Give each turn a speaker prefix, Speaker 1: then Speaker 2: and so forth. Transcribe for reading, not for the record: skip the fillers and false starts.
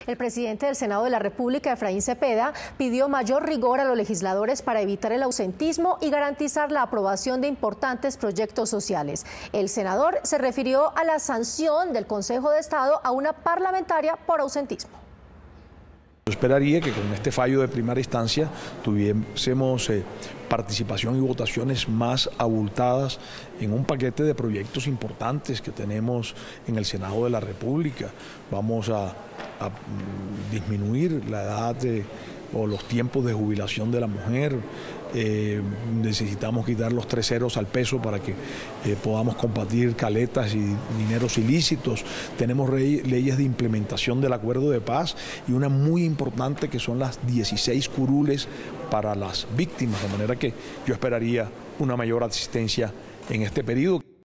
Speaker 1: El presidente del Senado de la República, Efraín Cepeda, pidió mayor rigor a los legisladores para evitar el ausentismo y garantizar la aprobación de importantes proyectos sociales. El senador se refirió a la sanción del Consejo de Estado a una parlamentaria por ausentismo.
Speaker 2: Yo esperaría que con este fallo de primera instancia tuviésemos participación y votaciones más abultadas en un paquete de proyectos importantes que tenemos en el Senado de la República. Vamos a disminuir la edad o los tiempos de jubilación de la mujer. Necesitamos quitar los 3 ceros al peso para que podamos combatir caletas y dineros ilícitos. Tenemos leyes de implementación del acuerdo de paz y una muy importante que son las 16 curules para las víctimas, de manera que yo esperaría una mayor asistencia en este periodo.